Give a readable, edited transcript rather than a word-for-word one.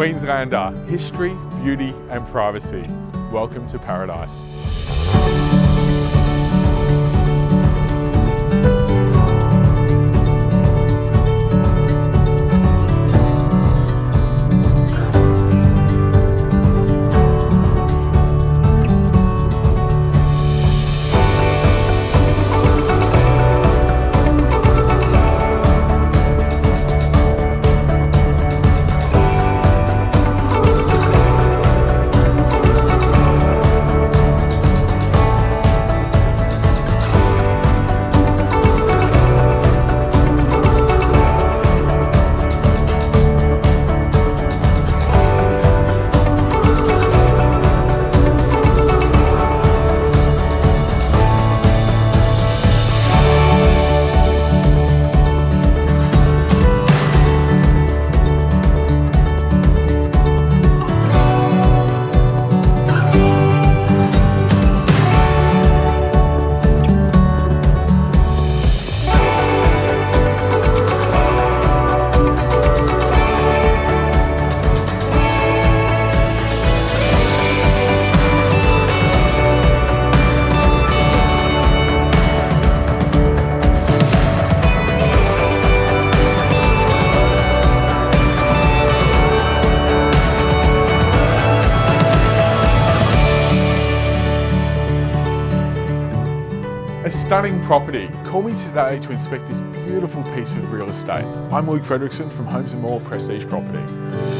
Queenslander, history, beauty and privacy. Welcome to paradise. A stunning property. Call me today to inspect this beautiful piece of real estate. I'm Luke Fredrickson from Homes & More Prestige Property.